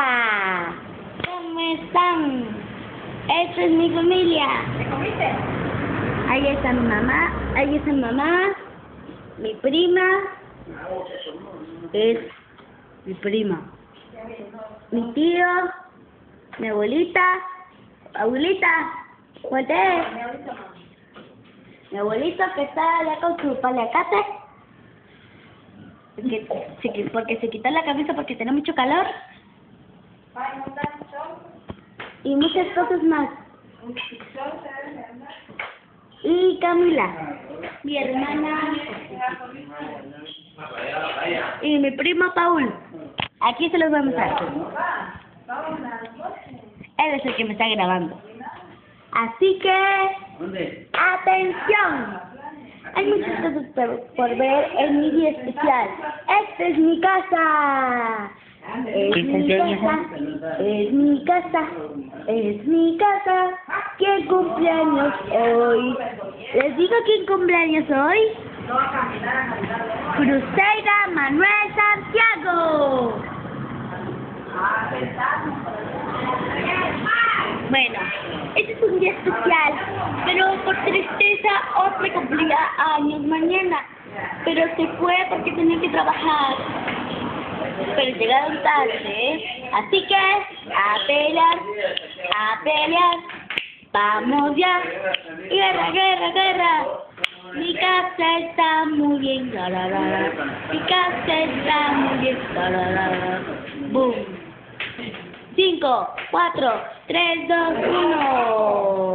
¿Cómo están? Esta es mi familia. ¿Te comiste? Ahí está mi mamá, mi prima, es mi prima, mi tío, mi abuelita, ¿cuál es? Mi abuelito que está allá con su paliacate, porque se quitó la camisa porque tiene mucho calor. Y muchas cosas más. Y Camila, mi hermana, y mi primo Paul. Aquí se los voy a mostrar. Él es el que me está grabando. Así que, ¡atención! Hay muchas cosas por ver en mi día especial. ¡Esta es mi casa! Es mi casa. ¿Quién cumpleaños hoy? ¿Les digo quién cumpleaños hoy? Cruzeida Manuel Santiago. Bueno, este es un día especial, pero por tristeza otro cumplía años mañana, pero se fue porque tenía que trabajar. Pero llegaron tarde, así que a pelear, vamos ya, guerra, mi casa está muy bien, mi casa está muy bien, boom, 5, 4, 3, 2, 1.